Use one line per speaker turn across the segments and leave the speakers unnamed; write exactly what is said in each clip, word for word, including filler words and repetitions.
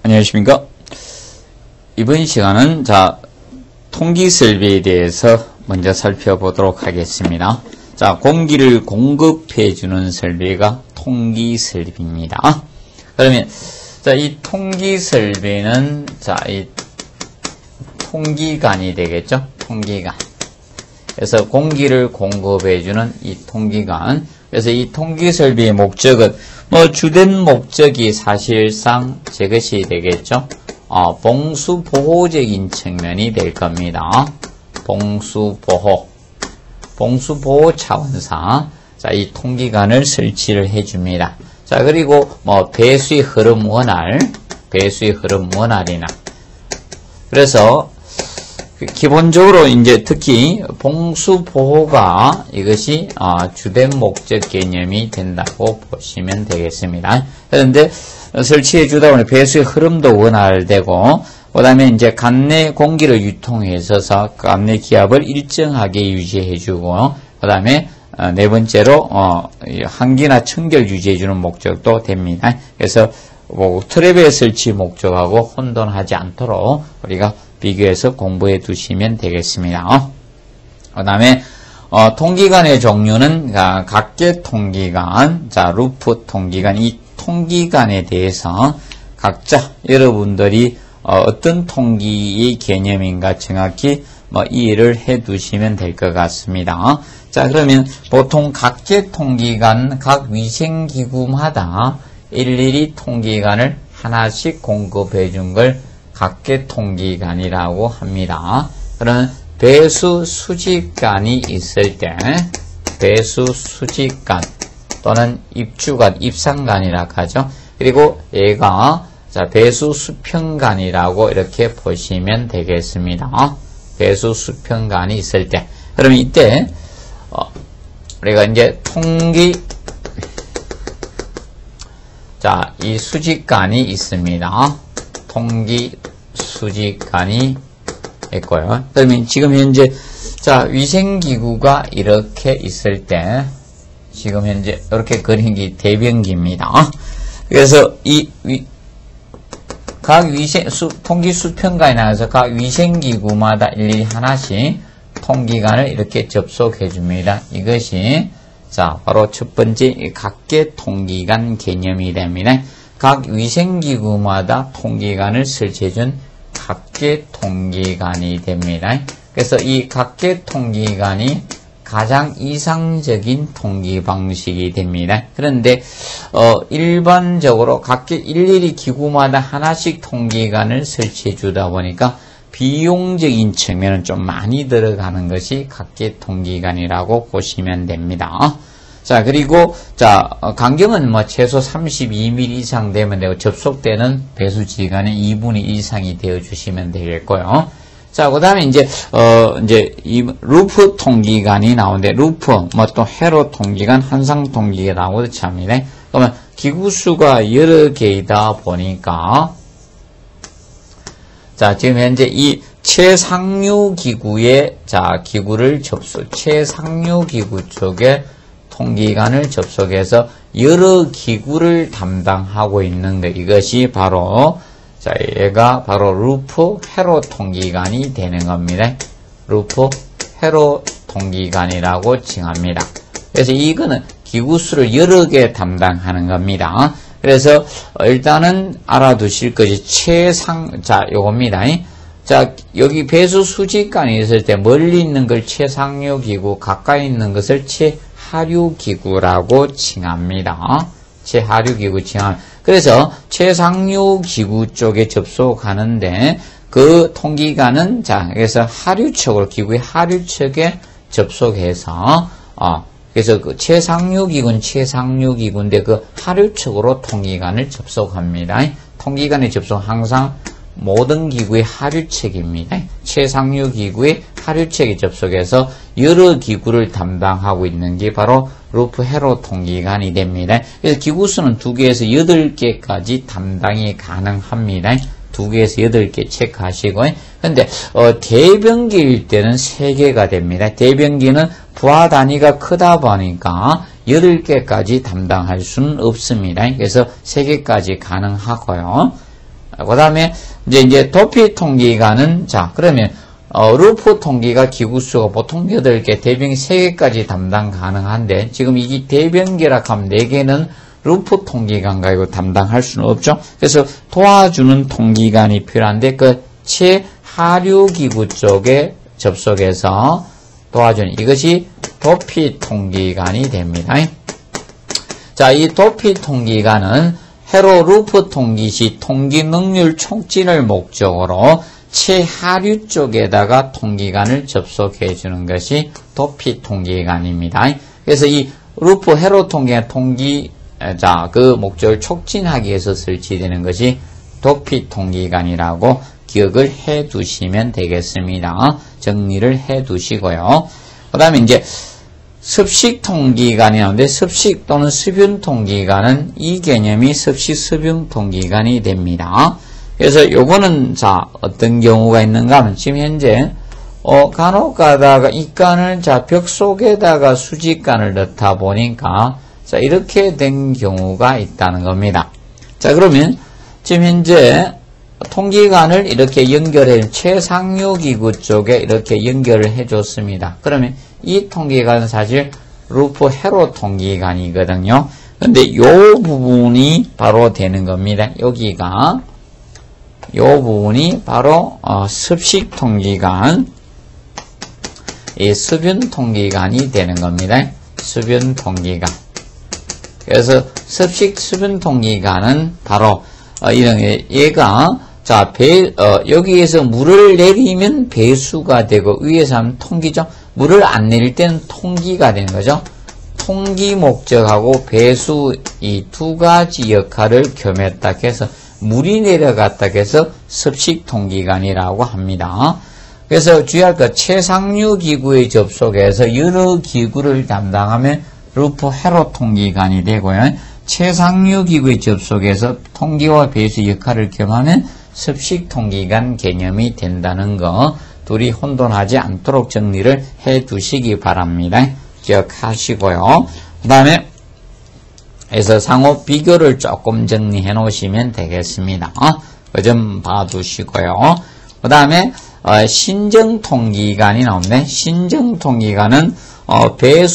안녕하십니까. 이번 시간은 자 통기 설비에 대해서 먼저 살펴보도록 하겠습니다. 자, 공기를 공급해 주는 설비가 통기 설비입니다. 그러면 자, 이 통기 설비는 자, 이 통기관이 되겠죠. 통기관. 그래서 공기를 공급해 주는 이 통기관. 그래서 이 통기 설비의 목적은 뭐 주된 목적이 사실상 저것이 되겠죠. 어, 봉수보호적인 측면이 될 겁니다. 봉수보호. 봉수보호 차원상, 자, 이 통기관을 설치를 해줍니다. 자, 그리고 뭐 배수의 흐름 원활, 배수의 흐름 원활이나. 그래서, 기본적으로 이제 특히 봉수보호가 이것이 어, 주된 목적 개념이 된다고 보시면 되겠습니다. 그런데 설치해 주다 보니 배수의 흐름도 원활되고, 그 다음에 이제 관내 공기를 유통해 있어서 관내 기압을 일정하게 유지해 주고, 그 다음에 어, 네 번째로 어, 환기나 청결 유지해 주는 목적도 됩니다. 그래서 뭐 트랩의 설치 목적하고 혼돈하지 않도록 우리가 비교해서 공부해 두시면 되겠습니다. 그 다음에 어, 통기관의 종류는 아, 각계 통기관, 자 루프 통기관, 이 통기관에 대해서 각자 여러분들이 어, 어떤 통기의 개념인가 정확히 뭐 이해를 해 두시면 될 것 같습니다. 자, 그러면 보통 각계 통기관 각 위생기구마다 일일이 통기관을 하나씩 공급해 준 걸 각계 통기관이라고 합니다. 그러면 배수 수직관이 있을 때 배수 수직관 또는 입주관, 입상관이라고 하죠. 그리고 얘가 자 배수 수평관이라고 이렇게 보시면 되겠습니다. 배수 수평관이 있을 때, 그러면 이때 어, 우리가 이제 통기 자 이 수직관이 있습니다. 통기 수직관이 있고요. 그러면 지금 현재 자 위생기구가 이렇게 있을 때 지금 현재 이렇게 그린 게 대변기입니다. 그래서 이 위, 각 위생 수, 통기 수평관이 나와서 각 위생기구마다 일일이 하나씩 통기관을 이렇게 접속해 줍니다. 이것이 자 바로 첫 번째 각계 통기관 개념이 됩니다. 각 위생기구마다 통기관을 설치해준 각계 통기관이 됩니다. 그래서 이 각계 통기관이 가장 이상적인 통기 방식이 됩니다. 그런데 어, 일반적으로 각계 일일이 기구마다 하나씩 통기관을 설치해 주다 보니까 비용적인 측면은 좀 많이 들어가는 것이 각계 통기관이라고 보시면 됩니다. 자, 그리고, 자, 간격은 뭐 최소 삼십이 밀리미터 이상 되면 되고, 접속되는 배수지간의 이분의 일 이상이 되어주시면 되겠고요. 자, 그 다음에 이제, 어, 이제, 이, 루프 통기관이 나오는데, 루프, 뭐 또 회로 통기관, 한상 통기관 나오듯이 합니다. 그러면 기구수가 여러 개이다 보니까, 자, 지금 현재 이 최상류 기구에, 자, 기구를 접속, 최상류 기구 쪽에 통기관을 접속해서 여러 기구를 담당하고 있는 것, 이것이 바로 자 얘가 바로 루프 회로 통기관이 되는 겁니다. 루프 회로 통기관이라고 칭합니다. 그래서 이거는 기구수를 여러 개 담당하는 겁니다. 그래서 일단은 알아두실 것이 최상 자 요겁니다. 자 여기 배수 수직관이 있을 때 멀리 있는 걸 최상류 기구, 가까이 있는 것을 최 하류 기구라고 칭합니다. 최하류 기구 칭합니다. 그래서 최상류 기구 쪽에 접속하는데 그 통기관은 자 그래서 하류 쪽으로 기구의 하류 쪽에 접속해서 어 그래서 그 최상류 기구는 최상류 기구인데 그 하류 쪽으로 통기관을 접속합니다. 통기관의 접속 항상 모든 기구의 하류책입니다. 최상류 기구의 하류책에 접속해서 여러 기구를 담당하고 있는 게 바로 루프 회로 통기관이 됩니다. 그래서 기구수는 두 개에서 여덟 개까지 담당이 가능합니다. 두 개에서 여덟 개 체크하시고. 근데 어, 대변기일 때는 세 개가 됩니다. 대변기는 부하 단위가 크다 보니까 여덟 개까지 담당할 수는 없습니다. 그래서 세 개까지 가능하고요. 그 다음에 이제 이제 도피 통기관은 자 그러면 어, 루프 통기가 기구수가 보통 여덟 개, 대변기 세 개까지 담당 가능한데 지금 이 대변기라 하면 네 개는 루프 통기관과 이거 담당할 수는 없죠. 그래서 도와주는 통기관이 필요한데 그 최하류 기구 쪽에 접속해서 도와주는 이것이 도피 통기관이 됩니다. 자, 이 도피 통기관은 회로 루프 통기 시 통기 능률 촉진을 목적으로 최하류 쪽에다가 통기관을 접속해 주는 것이 도피 통기관입니다. 그래서 이 루프 회로 통기관 통기 자, 그 목적을 촉진하기 위해서 설치되는 것이 도피 통기관이라고 기억을 해 두시면 되겠습니다. 정리를 해 두시고요. 그 다음에 이제 습식 통기관이 나오는데 습식 또는 수분 통기관은 이 개념이 습식 수분 통기관이 됩니다. 그래서 요거는 자 어떤 경우가 있는가 하면 지금 현재 어 간혹 가다가 이 간을 자 벽 속에다가 수직간을 넣다 보니까 자 이렇게 된 경우가 있다는 겁니다. 자 그러면 지금 현재 통기관을 이렇게 연결해 최상류 기구 쪽에 이렇게 연결을 해 줬습니다. 그러면 이 통기관은 사실 루프 회로 통기관이거든요. 근데 요 부분이 바로 되는 겁니다. 여기가 요 부분이 바로 어, 습식 통기관, 이 수변 통기관이 되는 겁니다. 수변 통기관. 그래서 습식 수변 통기관은 바로 어, 이런 얘가 자 배 어, 여기에서 물을 내리면 배수가 되고 위에서 하면 통기죠. 물을 안 내릴 때는 통기가 되는 거죠. 통기 목적하고 배수 이 두 가지 역할을 겸했다 해서 물이 내려갔다 해서 습식 통기관이라고 합니다. 그래서 주의할 것 최상류 기구에 접속해서 여러 기구를 담당하면 루프 회로 통기관이 되고요. 최상류 기구에 접속해서 통기와 배수 역할을 겸하면 습식 통기관 개념이 된다는 거 둘이 혼돈하지 않도록 정리를 해 두시기 바랍니다. 기억하시고요. 그 다음에 그래서 상호 비교를 조금 정리해 놓으시면 되겠습니다. 그 점 봐두시고요. 그 다음에 어, 신정통기관이 나오는데 신정통기관은 어,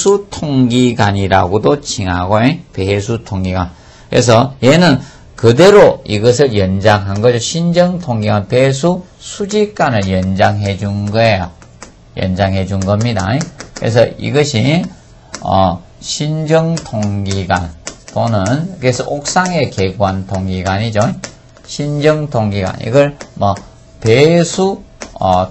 배수통기관이라고도 칭하고 배수통기관. 그래서 얘는 그대로 이것을 연장한 거죠. 신정통기관 배수 수직관을 연장해 준 거예요. 연장해 준 겁니다. 그래서 이것이 어, 신정통기관 또는 그래서 옥상에 개구한 통기관이죠. 신정통기관 이걸 뭐 배수 어,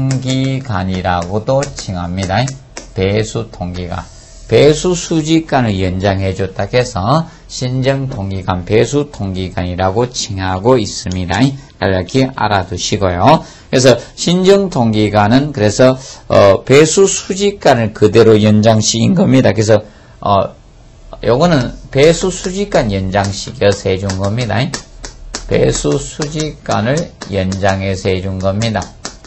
통기관이라고도 칭합니다. 배수 통기관 배수 수직관을 연장해 줬다 해서 신정통기관 배수 통기관이라고 칭하고 있습니다. 이렇게 알아두시고요. 그래서 신정통기관은 그래서 어, 배수 수직관을 그대로 연장시킨 겁니다. 그래서 어, 요거는 배수 수직관 연장시켜서 해준 겁니다. 배수 수직관을 연장해서 해준 겁니다.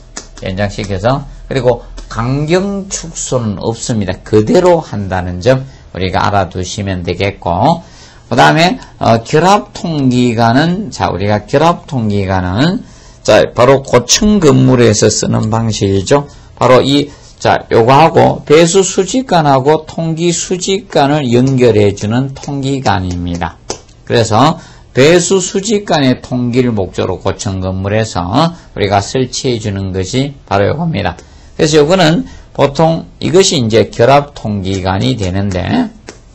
연장시켜서 그리고 강경 축소는 없습니다. 그대로 한다는 점 우리가 알아두시면 되겠고 그 다음에 어, 결합통기관은 자 우리가 결합통기관은 자 바로 고층 건물에서 쓰는 방식이죠. 바로 이 자 요거하고 배수 수직관하고 통기 수직관을 연결해주는 통기관입니다. 그래서 배수 수직관의 통기를 목적으로 고층 건물에서 우리가 설치해 주는 것이 바로 이겁니다. 그래서 이거는 보통 이것이 이제 결합통기관이 되는데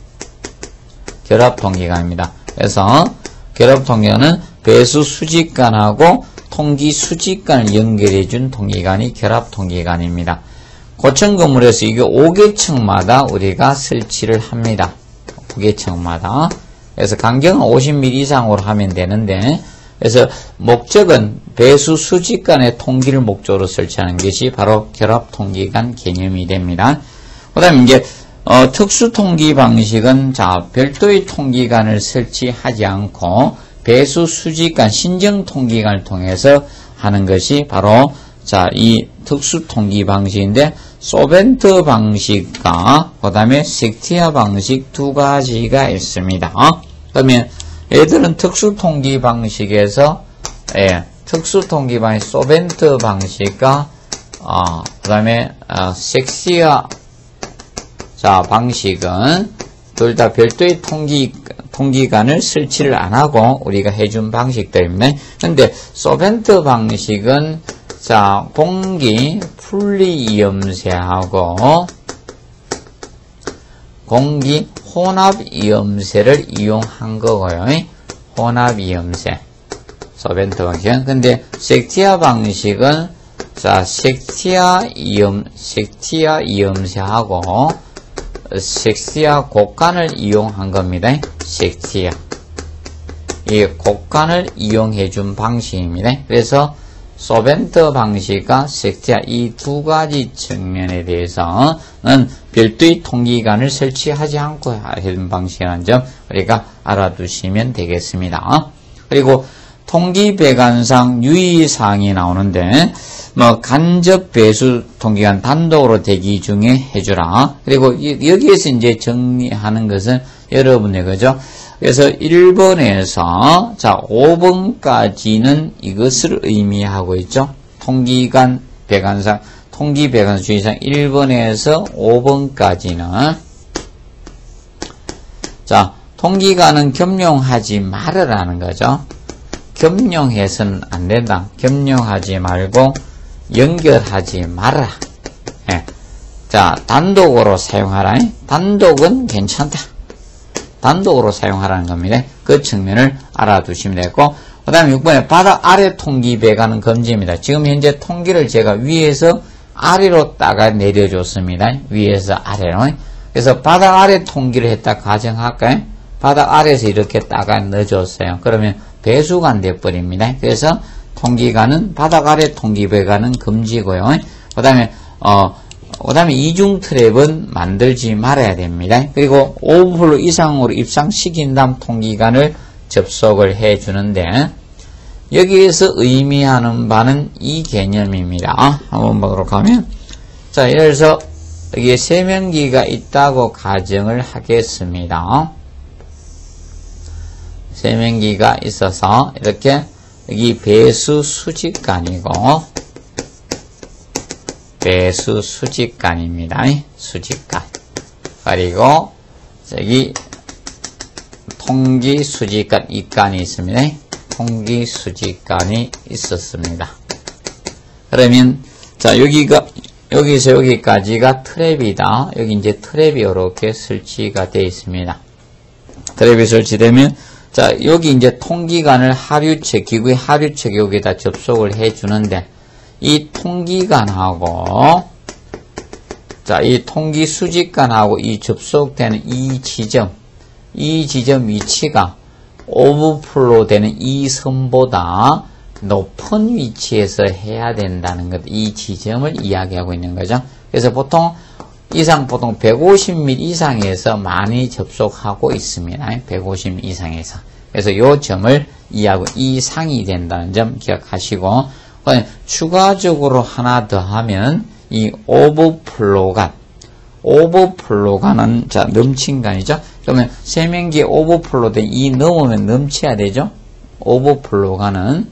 결합통기관입니다. 그래서 결합통기관은 배수 수직관하고 통기 수직관을 연결해 준 통기관이 결합통기관입니다. 고층 건물에서 이게 오 개층마다 우리가 설치를 합니다. 오 개층마다. 그래서 간격은 오십 밀리미터 이상으로 하면 되는데 그래서 목적은 배수 수직관의 통기를 목적으로 설치하는 것이 바로 결합통기관 개념이 됩니다. 그 다음에 이제 어, 특수 통기 방식은 자 별도의 통기관을 설치하지 않고 배수 수직관 신정 통기관을 통해서 하는 것이 바로 자 이 특수 통기 방식인데 소벤트 방식과 그 다음에 섹티아 방식 두 가지가 있습니다. 그러면 얘들은 특수 통기 방식에서 예, 특수 통기 방식 소벤트 방식과 어, 그 다음에 어, 섹시아 자 방식은 둘 다 별도의 통기 통기관을 설치를 안 하고 우리가 해준 방식들입니다. 근데 소벤트 방식은 자 공기 분리이염새하고 공기 혼합이염새를 이용한 거고요. 혼합이염새 소벤트 방식은. 근데 섹티아 방식은 자 섹티아 이염 섹티아 이염새하고 섹티아 곡간을 이용한 겁니다. 섹티아 이 곡간을 이용해 준 방식입니다. 그래서 소벤트 방식과 섹티아 이 두 가지 측면에 대해서는 별도의 통기관을 설치하지 않고 해준 방식이라는 점 우리가 알아두시면 되겠습니다. 그리고 통기배관상 유의사항이 나오는데 뭐 간접 배수 통기관 단독으로 대기 중에 해주라. 그리고 여기에서 이제 정리하는 것은 여러분의 거죠. 그래서 일 번에서 자 오 번까지는 이것을 의미하고 있죠. 통기관 배관상 통기 배관 주의사항 일 번에서 오 번까지는 자 통기관은 겸용하지 말으라는 거죠. 겸용해서는 안 된다. 겸용하지 말고 연결하지 마라. 예. 자, 단독으로 사용하라. 단독은 괜찮다. 단독으로 사용하라는 겁니다. 그 측면을 알아두시면 되고, 그 다음에 육 번에 바닥 아래 통기 배관은 금지입니다. 지금 현재 통기를 제가 위에서 아래로 따가 내려줬습니다. 위에서 아래로. 그래서 바닥 아래 통기를 했다 가정할까요? 바닥 아래에서 이렇게 따가 넣어줬어요. 그러면 배수가 안 돼버립니다. 그래서 통기관은 바닥 아래 통기배관은 금지고요. 그 다음에 어, 그 다음에 이중 트랩은 만들지 말아야 됩니다. 그리고 오버플로 이상으로 입상시킨 다음 통기관을 접속을 해주는데 여기에서 의미하는 바는 이 개념입니다. 한번 보도록 하면 자 예를 들어서 여기에 세면기가 있다고 가정을 하겠습니다. 세면기가 있어서 이렇게 여기 배수 수직관이고 배수 수직관입니다. 수직관. 그리고 여기 통기 수직관 입관이 있습니다. 통기 수직관이 있었습니다. 그러면 자 여기가 여기서 여기까지가 트랩이다. 여기 이제 트랩이 이렇게 설치가 되어 있습니다. 트랩이 설치되면 자, 여기 이제 통기관을 하류체, 기구의 하류체 여기다 접속을 해주는데, 이 통기관하고, 자, 이 통기 수직관하고 이 접속되는 이 지점, 이 지점 위치가 오버플로우 되는 이 선보다 높은 위치에서 해야 된다는 것, 이 지점을 이야기하고 있는 거죠. 그래서 보통 이상 보통 백오십 밀리미터 이상에서 많이 접속하고 있습니다. 백오십 밀리미터 이상에서. 그래서 이 점을 이해하고 이상이 된다는 점 기억하시고 추가적으로 하나 더 하면 이 오버플로우관 오버플로우관은 자 넘친관이죠. 그러면 세면기에 오버플로우 된 이 넘으면 넘쳐야 되죠. 오버플로우관은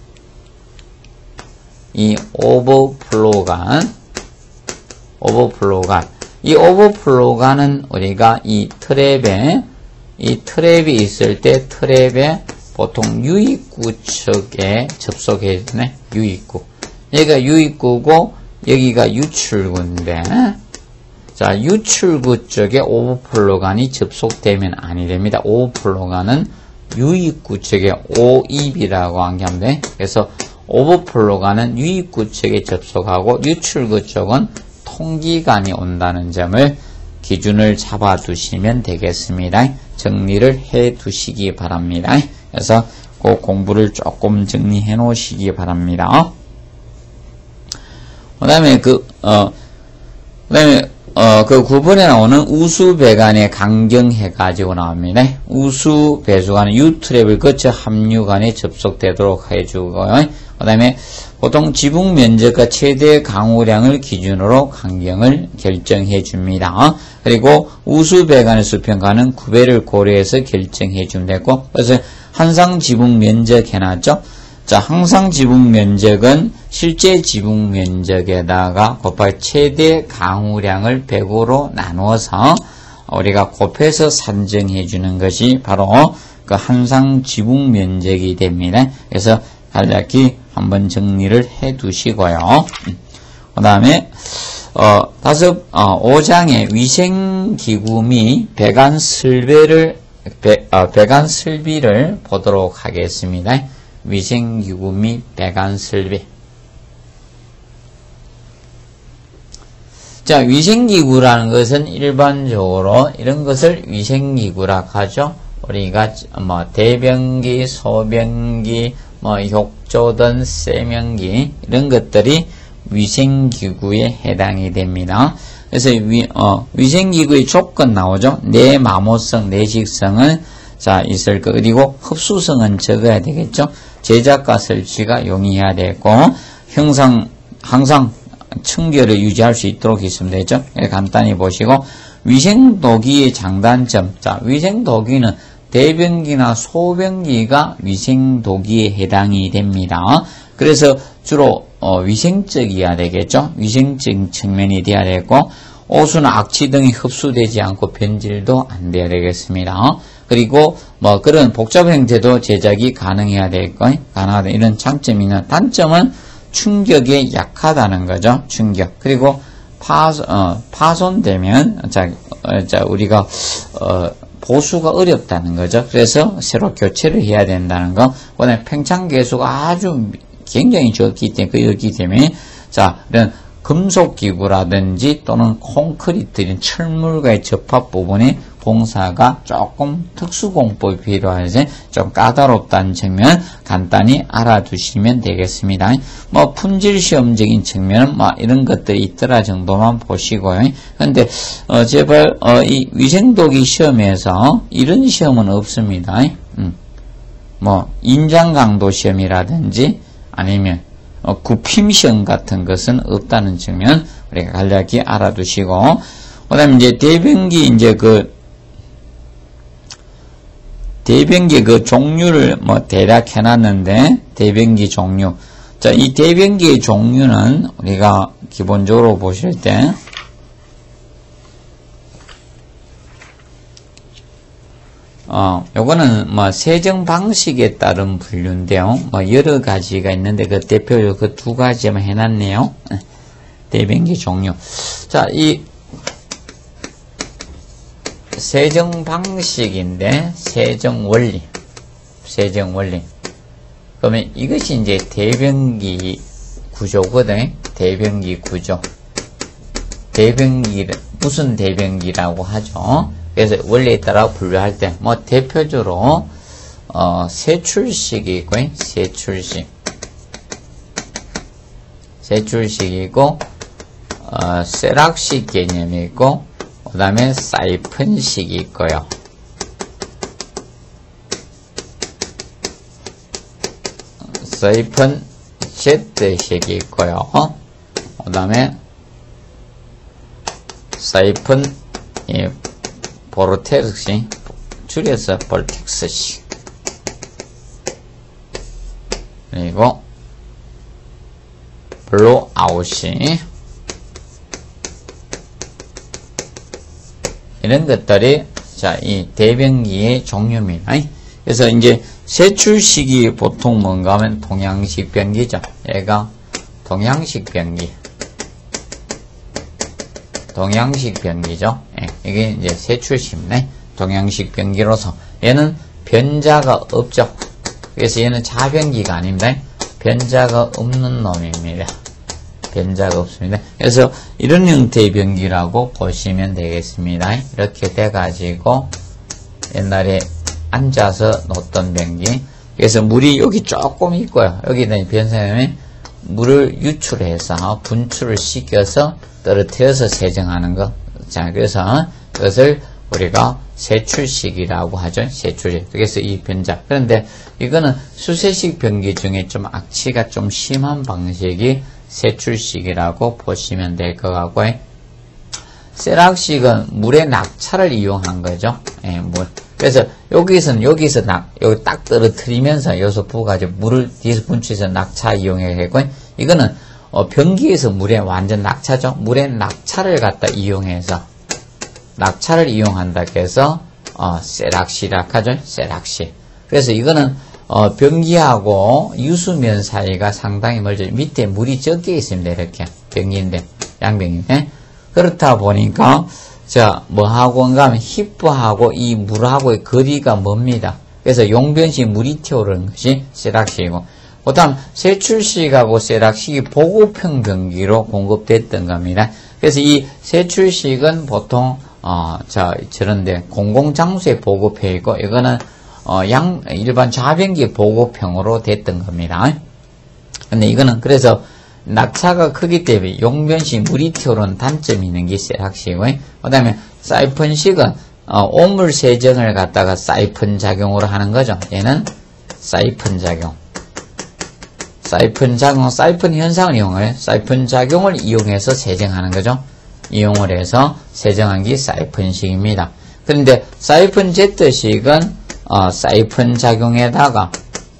이 오버플로우관 오버플로우관. 이 오버플로우관은 우리가 이 트랩에, 이 트랩이 있을 때 트랩에 보통 유입구 쪽에 접속해야 되네. 유입구. 여기가 유입구고, 여기가 유출구인데, 자, 유출구 쪽에 오버플로우관이 접속되면 아니 됩니다. 오버플로우관은 유입구 쪽에 오입이라고 한 게 하면 돼. 그래서 오버플로우관은 유입구 쪽에 접속하고, 유출구 쪽은 통기관이 온다는 점을 기준을 잡아 두시면 되겠습니다. 정리를 해 두시기 바랍니다. 그래서 그 공부를 조금 정리해 놓으시기 바랍니다. 그 다음에 그, 어, 그 다음에, 어, 그 구 번에 나오는 우수배관에 강경해가지고 나옵니다. 우수배수관은 유트랩을 거쳐 합류관에 접속되도록 해주고요. 그 다음에 보통 지붕 면적과 최대 강우량을 기준으로 강경을 결정해 줍니다. 그리고 우수배관의 수평가는 구배를 고려해서 결정해 주면 되고, 그래서 한상 지붕 면적 해놨죠. 자, 항상 지붕 면적은 실제 지붕 면적에다가 곱하기 최대 강우량을 백으로 나누어서 우리가 곱해서 산정해 주는 것이 바로 그 항상 지붕 면적이 됩니다. 그래서 간략히 한번 정리를 해 두시고요. 그 다음에 어, 다섯, 어, 오 장의 위생기구 및 배관 설비를 배, 어, 배관 설비를 보도록 하겠습니다. 위생기구 및 배관 설비. 자, 위생기구라는 것은 일반적으로 이런 것을 위생기구라 하죠. 우리가 뭐 대변기, 소변기, 뭐 욕조든 세면기 이런 것들이 위생기구에 해당이 됩니다. 그래서 위, 어, 위생기구의 조건 나오죠. 내마모성, 내식성은 자 있을 거. 그리고 흡수성은 적어야 되겠죠. 제작과 설치가 용이해야 되고 형상 항상 청결을 유지할 수 있도록 있으면 되죠. 간단히 보시고 위생도기의 장단점. 자, 위생도기는 대변기나 소변기가 위생도기에 해당이 됩니다. 그래서 주로 어, 위생적이어야 되겠죠. 위생적 측면이 돼야 되고 오수나 악취 등이 흡수되지 않고 변질도 안 돼야 되겠습니다. 그리고 뭐 그런 복잡 형태도 제작이 가능해야 되고 가능하다 이런 장점이 있는 단점은 충격에 약하다는 거죠. 충격. 그리고 파, 어, 파손되면 자, 어, 자 우리가 어, 보수가 어렵다는 거죠. 그래서 새로 교체를 해야 된다는 거. 그다음에 팽창 계수가 아주 굉장히 적기 때문에 그렇기 때문에 자 이런 금속 기구라든지 또는 콘크리트 이런 철물과의 접합 부분에 공사가 조금 특수 공법이 필요해서 좀 까다롭다는 측면 간단히 알아두시면 되겠습니다. 뭐 품질 시험적인 측면은 뭐 이런 것들이 있더라 정도만 보시고요. 그런데 어 제발 어 이 위생도기 시험에서 이런 시험은 없습니다. 음. 뭐 인장 강도 시험이라든지 아니면 어, 구핌 시험 같은 것은 없다는 측면 우리가 간략히 알아두시고 그다음에 이제 대변기 이제 그 대변기 그 종류를 뭐 대략 해놨는데 대변기 종류. 자, 이 대변기의 종류는 우리가 기본적으로 보실 때 어, 요거는 뭐 세정 방식에 따른 분류인데요. 뭐 여러 가지가 있는데 그 대표적으로 그 두 가지만 해놨네요. 대변기 종류. 자, 이 세정 방식인데 세정 원리, 세정 원리. 그러면 이것이 이제 대변기 구조거든. 대변기 구조. 대변기 무슨 대변기라고 하죠. 그래서 원리에 따라 분류할 때 뭐 대표적으로 어, 세출식이 있고 세출식, 세출식이고 어, 쇠락식 개념이 있고. 그 다음에 사이펀식이 있고요. 사이펀 Z식이 있고요. 그 다음에 사이펀 예, 보르텍스식, 줄여서 볼텍스식. 그리고 블로아웃식. 이런 것들이 자, 이 대변기의 종류입니다. 그래서 이제 세출식이 보통 뭔가 하면 동양식 변기죠. 얘가 동양식 변기. 동양식 변기죠. 예, 이게 이제 세출식이네. 동양식 변기로서 얘는 변자가 없죠. 그래서 얘는 자변기가 아닙니다. 변자가 없는 놈입니다. 변자가 없습니다. 그래서 이런 형태의 변기라고 보시면 되겠습니다. 이렇게 돼가지고 옛날에 앉아서 놓던 변기. 그래서 물이 여기 조금 있고요. 여기다 변성하면 물을 유출해서 분출을 시켜서 떨어뜨려서 세정하는 거. 자, 그래서 그것을 우리가 세출식이라고 하죠. 세출식. 그래서 이 변자. 그런데 이거는 수세식 변기 중에 좀 악취가 좀 심한 방식이 세출식이라고 보시면 될 것 같고요. 쇠락식은 물의 낙차를 이용한 거죠. 예, 물. 그래서 여기서는 여기서 낙 여기 딱 떨어뜨리면서 여기서 부어가지고 물을 뒤에서 분출해서 낙차 이용해고 이거는 어, 변기에서 물에 완전 낙차죠. 물에 낙차를 갖다 이용해서 낙차를 이용한다 해서 어, 세락시락하죠. 세락시. 그래서 이거는 어, 변기하고 유수면 사이가 상당히 멀죠. 밑에 물이 적게 있습니다. 이렇게 변기인데 양변기인데 그렇다 보니까 자 뭐하고인가 하면 히프하고 이 물하고의 거리가 멉니다. 그래서 용변시 물이 튀어오르는 것이 세락시이고 그 다음 세출식하고 세락식이 보급형 변기로 공급됐던 겁니다. 그래서 이 세출식은 보통 어, 자 저런데 공공장소에 보급해 있고 이거는 어, 양 일반 자변기 보급형으로 됐던 겁니다. 근데 이거는 그래서 낙차가 크기 때문에 용변시 물이 튀어오르는 단점이 있는 게 세락식이고 그 다음에 사이펀식은 어, 오물 세정을 갖다가 사이펀 작용으로 하는 거죠. 얘는 사이펀 작용 사이펀 작용, 사이펀 현상을 이용해 사이펀 작용을 이용해서 세정하는 거죠. 이용을 해서 세정한 게 사이펀식입니다. 그런데 사이펀 Z식은 어, 사이펀 작용에다가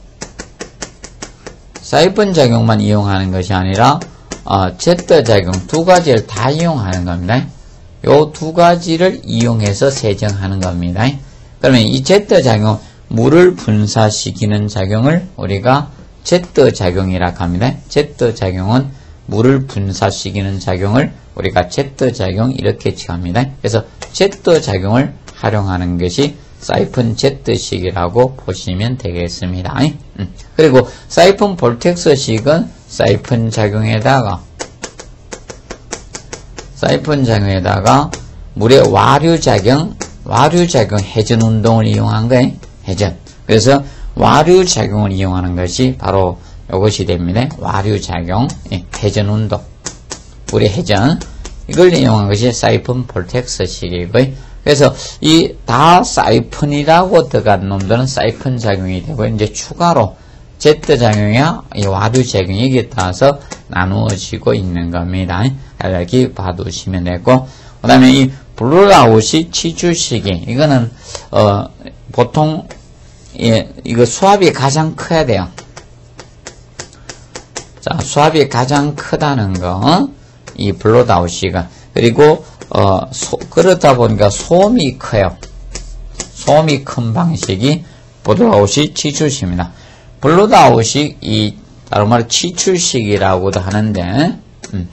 사이펀 작용만 이용하는 것이 아니라 어, Z 작용 두 가지를 다 이용하는 겁니다. 요 두 가지를 이용해서 세정하는 겁니다. 그러면 이 Z 작용 물을 분사시키는 작용을 우리가 Z 작용이라고 합니다. Z 작용은 물을 분사시키는 작용을 우리가 Z 작용 이렇게 칭합니다. 그래서 Z 작용을 활용하는 것이 사이펀 Z식이라고 보시면 되겠습니다. 음. 그리고 사이펀 볼텍스식은 사이펀 작용에다가 사이펀 작용에다가 물의 와류 작용, 와류 작용 회전 운동을 이용한 거예요. 회전. 그래서 와류 작용을 이용하는 것이 바로 이것이 됩니다. 와류 작용, 회전 운동, 물의 회전. 이걸 이용한 것이 사이펀 볼텍스식이고요. 그래서 이 다 사이펀이라고 들어간 놈들은 사이펀 작용이 되고 이제 추가로 Z 작용이야 이 와류 작용이 여기에 따라서 나누어지고 있는 겁니다. 이렇게 봐두시면 되고 그 다음에 이 블루아웃이 치주식이 이거는 어 보통 예, 이거 수압이 가장 커야 돼요. 자, 수압이 가장 크다는 거, 이 블루아웃식은 그리고 어, 소, 그러다 보니까 소음이 커요. 소음이 큰 방식이 블루아웃이 치출식입니다. 블루아웃이 이 다른 말로 치출식이라고도 하는데, 음.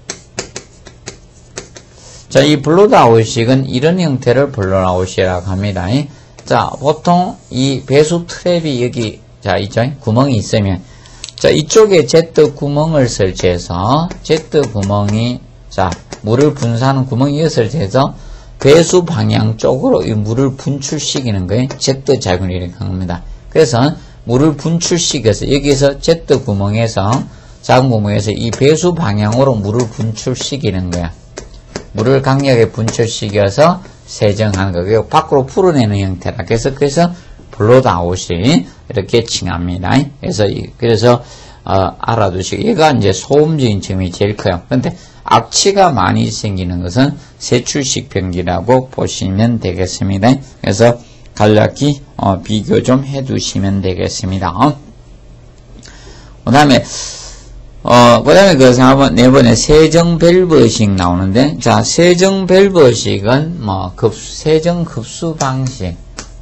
자, 이 블루아웃식은 이런 형태를 블루아웃이라고 합니다. 자, 보통 이 배수 트랩이 여기 자 있죠? 구멍이 있으면 자 이쪽에 Z 구멍을 설치해서 Z 구멍이 자 물을 분사하는 구멍이 설치해서 배수 방향 쪽으로 이 물을 분출시키는 거예요. Z 작용을 일으키는 겁니다. 그래서 물을 분출시켜서 여기서 Z 구멍에서 작은 구멍에서 이 배수 방향으로 물을 분출시키는 거야. 물을 강력하게 분출시켜서 세정하는 거고요. 밖으로 풀어내는 형태라. 그래서 그래서 블루아웃이 이렇게 칭합니다. 그래서 그래서 어, 알아두시고 얘가 이제 소음적인 점이 제일 커요. 그런데 악취가 많이 생기는 것은 세출식 변기라고 보시면 되겠습니다. 그래서 간략히 어, 비교 좀 해두시면 되겠습니다. 그 다음에 어, 그 다음에 그 사번, 네 번에 세정 밸브식 나오는데, 자, 세정 밸브식은 뭐, 급, 세정 급수 방식.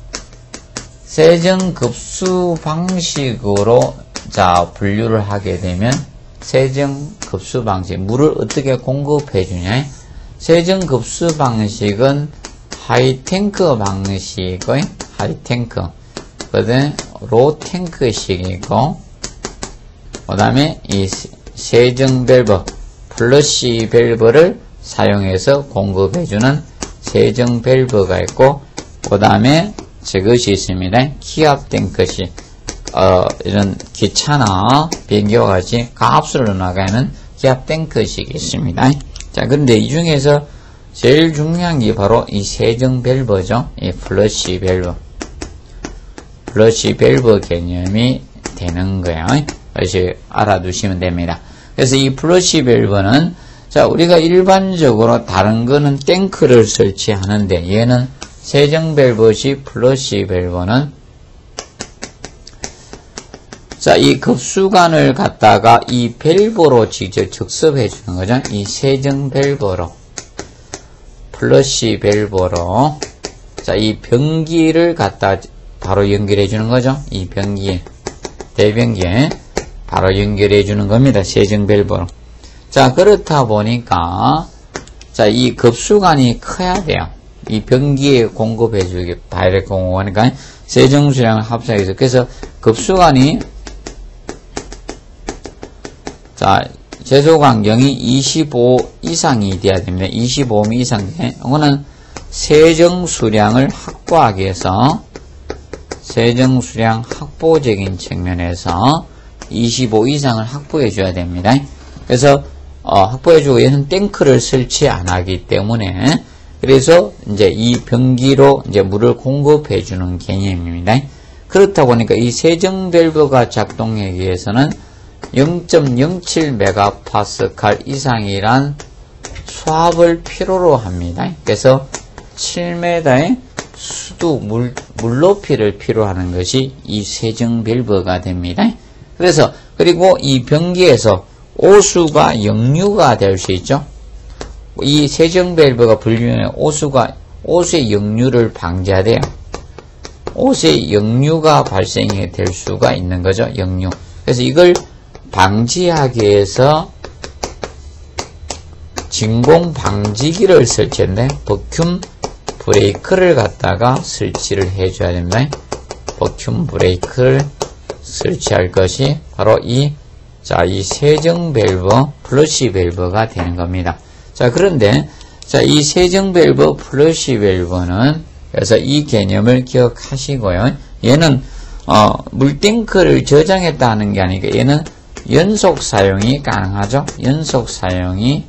세정 급수 방식으로, 자, 분류를 하게 되면, 세정 급수 방식. 물을 어떻게 공급해 주냐? 세정 급수 방식은 하이탱크 방식의, 하이탱크. 그 다음에 로탱크식이고, 그 다음에 이 세정 밸브, 플러시 밸브를 사용해서 공급해주는 세정 밸브가 있고, 그 다음에 저것이 있습니다. 기압 탱크식, 어, 이런 기차나 비행기와 같이 가압수를 나가는 기압 탱크식이 있습니다. 자, 그런데 이 중에서 제일 중요한 게 바로 이 세정 밸브죠. 이 플러시 밸브. 플러시 밸브 개념이 되는 거예요. 그래서 알아두시면 됩니다. 그래서 이 플러시 밸브는 자 우리가 일반적으로 다른 거는 탱크를 설치하는데 얘는 세정 밸브시 플러시 밸브는 자, 이 급수관을 갖다가 이 밸브로 직접 적습해 주는 거죠. 이 세정 밸브로 플러시 밸브로 자, 이 변기를 갖다 바로 연결해 주는 거죠. 이 변기에 대변기에 바로 연결해 주는 겁니다. 세정 밸브로. 자, 그렇다 보니까 자, 이 급수관이 커야 돼요. 이 변기에 공급해 주게 다이렉트 공급하니까 세정수량을 합작해서 그래서 급수관이 자, 제소 간격이 이십오 이상이 돼야 됩니다. 이십오 미터 이상 돼. 이거는 세정 수량을 확보하기 위해서 세정 수량 확보적인 측면에서 이십오 이상을 확보해 줘야 됩니다. 그래서 어, 확보해 주고 얘는 탱크를 설치 안 하기 때문에 그래서 이제 이 변기로 이제 물을 공급해 주는 개념입니다. 그렇다 보니까 이 세정 밸브가 작동하기 위해서는 영 점 영칠 메가파스칼 이상이란 수압을 필요로 합니다. 그래서 칠 미터의 수도 물, 물높이를 필요로 하는 것이 이 세정 밸브가 됩니다. 그래서 그리고 이 변기에서 오수가 역류가 될 수 있죠. 이 세정 밸브가 불륜해 오수가 오수의 역류를 방지해야 돼요. 오수의 역류가 발생이 될 수가 있는 거죠. 역류. 그래서 이걸 방지하기 위해서 진공 방지기를 설치했는데 버큐um 브레이크를 갖다가 설치를 해줘야 됩니다. 버큐um 브레이크를 설치할 것이 바로 이, 자, 이 세정 밸브, 플러시 밸브가 되는 겁니다. 자, 그런데, 자, 이 세정 밸브, 플러시 밸브는, 그래서 이 개념을 기억하시고요. 얘는, 어, 물탱크를 저장했다는 게 아니고, 얘는 연속 사용이 가능하죠. 연속 사용이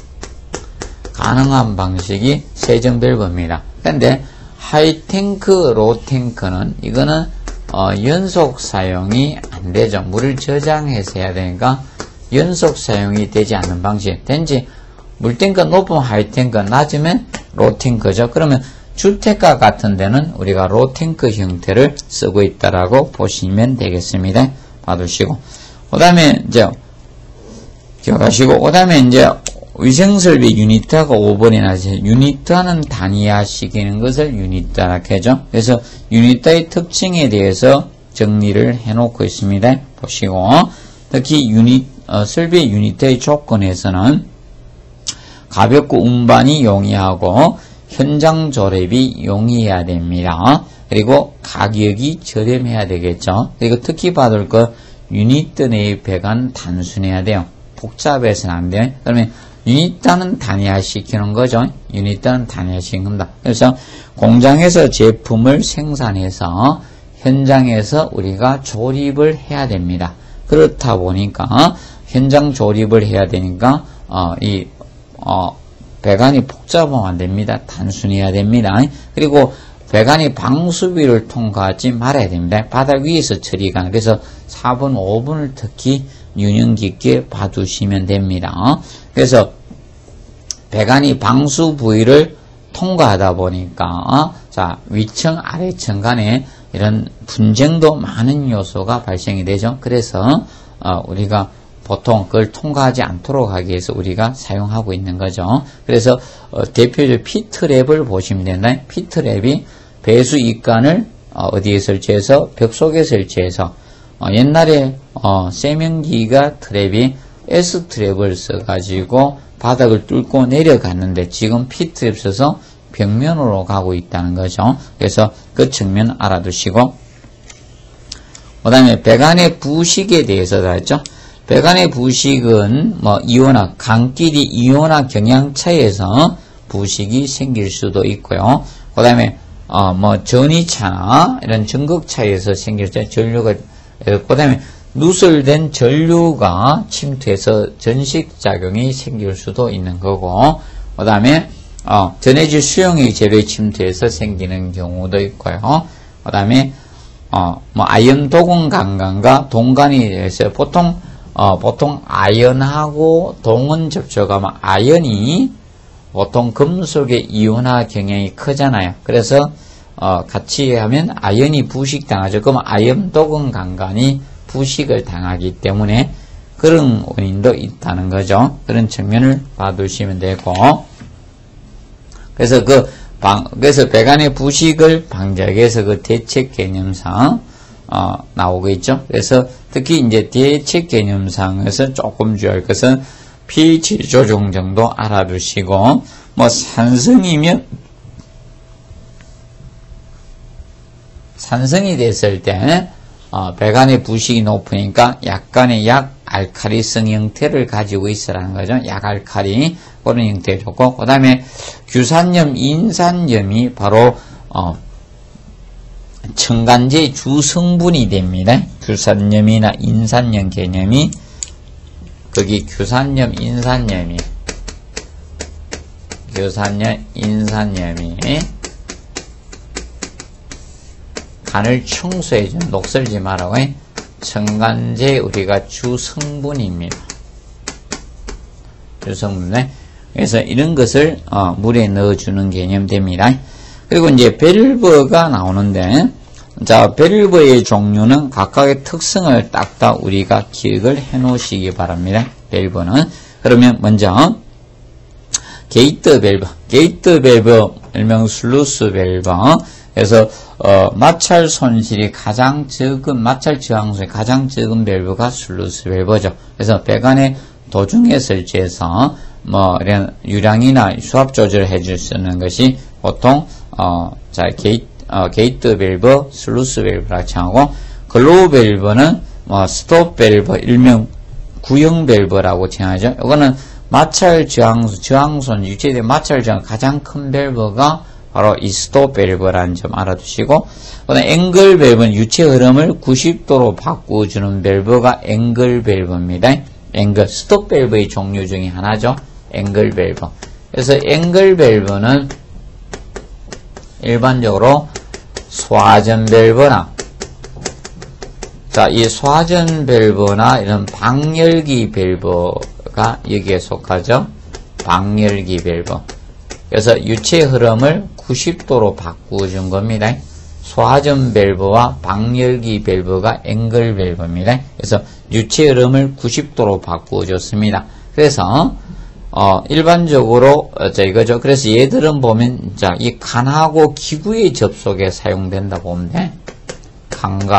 가능한 방식이 세정 밸브입니다. 그런데 하이탱크, 로탱크는 이거는 어, 연속 사용이 안 되죠. 물을 저장해서 해야 되니까 연속 사용이 되지 않는 방식. 단지 물탱크 높으면 하이탱크, 낮으면 로탱크죠. 그러면 주택가 같은 데는 우리가 로탱크 형태를 쓰고 있다라고 보시면 되겠습니다. 봐두시고. 그 다음에, 이제, 기억하시고, 그 다음에 이제, 위생설비 유니트가 오 번이 나죠. 유니트하는 단위화 시키는 것을 유니트라고 하죠. 그래서 유니트의 특징에 대해서 정리를 해놓고 있습니다. 보시고, 특히 유닛, 어, 설비 유니트의 조건에서는 가볍고 운반이 용이하고 현장 조립이 용이해야 됩니다. 그리고 가격이 저렴해야 되겠죠. 그리고 특히 받을 것, 유니트 내의 배관 단순해야 돼요. 복잡해서는 안 돼요. 그러면 유니트는 단위화 시키는 거죠. 유니트는 단위화 시키는 겁니다. 그래서 공장에서 제품을 생산해서 현장에서 우리가 조립을 해야 됩니다. 그렇다 보니까 현장 조립을 해야 되니까 어, 이 어, 배관이 복잡하면 안 됩니다. 단순해야 됩니다. 그리고 배관이 방수비를 통과하지 말아야 됩니다. 바닥 위에서 처리가. 그래서 사 분, 오 분을 특히 유념 깊게 봐두시면 됩니다. 그래서 배관이 방수 부위를 통과하다 보니까 자, 위층, 아래층 간에 이런 분쟁도 많은 요소가 발생이 되죠. 그래서 어, 우리가 보통 그걸 통과하지 않도록 하기 위해서 우리가 사용하고 있는 거죠. 그래서 어, 대표적 피트랩을 보시면 된다. 피트랩이 배수 입관을 어, 어디에 설치해서 벽 속에 설치해서 어, 옛날에 어, 세면기가 트랩이 S 트랩을 써가지고 바닥을 뚫고 내려갔는데 지금 P 트랩 써서 벽면으로 가고 있다는 거죠. 그래서 그 측면 알아두시고, 그 다음에 배관의 부식에 대해서 알았죠. 배관의 부식은 뭐 이온화, 강끼리 이온화 경향 차이에서 부식이 생길 수도 있고요. 그 다음에 어, 뭐 전이차나 이런 전극 차이에서 생길 때 전류가, 그 다음에 누설된 전류가 침투해서 전식작용이 생길 수도 있는 거고, 그 다음에 어, 전해질 수용액 재료에 침투해서 생기는 경우도 있고요. 그 다음에 어, 뭐 아연 도금 강간과 동간이 돼서 보통 어, 보통 아연하고 동은 접촉하면 아연이 보통 금속의 이온화 경향이 크잖아요. 그래서 어, 같이 하면 아연이 부식당하죠. 그럼 아연 독은 강간이 부식을 당하기 때문에 그런 원인도 있다는 거죠. 그런 측면을 봐두시면 되고, 그래서 그 방, 그래서 배관의 부식을 방지하기 위해서 그 대책 개념상 어, 나오겠죠. 그래서 특히 이제 대책 개념상에서 조금 주의할 것은 pH 조정 정도 알아두시고, 뭐 산성이면 산성이 됐을 때 어, 배관의 부식이 높으니까 약간의 약 알카리성 형태를 가지고 있으라는 거죠. 약알카리 그런 형태가 좋고, 그 다음에 규산염, 인산염이 바로 어, 첨간제의 주성분이 됩니다. 규산염이나 인산염 개념이 거기 규산염, 인산염이 규산염, 인산염이 간을 청소해주는, 녹슬지 말라고 해. 첨간제 우리가 주성분입니다. 주성분네. 그래서 이런 것을 어, 물에 넣어주는 개념 됩니다. 그리고 이제 밸브가 나오는데, 자, 밸브의 종류는 각각의 특성을 딱딱 우리가 기억을 해 놓으시기 바랍니다. 밸브는. 그러면 먼저 게이트 밸브, 게이트 밸브 일명 슬루스 밸브. 그래서 어, 마찰 손실이 가장 적은, 마찰 저항성이 가장 적은 밸브가 슬루스 밸브죠. 그래서 배관에 도중에 설치해서 뭐 이런 유량이나 수압 조절을 해줄 수 있는 것이 보통 어, 자 게이트, 어, 게이트 밸브, 슬루스 밸브라고 칭하고, 글로우 밸브는 뭐 스톱 밸브, 일명 구형 밸브라고 칭하죠. 이거는 마찰 저항, 저항선 유체된 마찰 저항 가장 큰 밸브가 바로 이 스톱 밸브라는 점 알아두시고, 그다음에 앵글 밸브는 유체 흐름을 구십 도로 바꾸어주는 밸브가 앵글 밸브입니다. 앵글, 스톱 밸브의 종류 중에 하나죠. 앵글 밸브. 그래서 앵글 밸브는 일반적으로 소화전 밸브나, 자, 이 소화전 밸브나 이런 방열기 밸브가 여기에 속하죠. 방열기 밸브. 그래서 유체 흐름을 구십 도로 바꾸어준 겁니다. 소화전 밸브와 방열기 밸브가 앵글 밸브입니다. 그래서 유체 흐름을 구십 도로 바꾸어줬습니다. 그래서 어, 일반적으로 어, 자 이거죠. 그래서 얘들은 보면 자 이 간하고 기구의 접속에 사용된다 보면 돼. 간과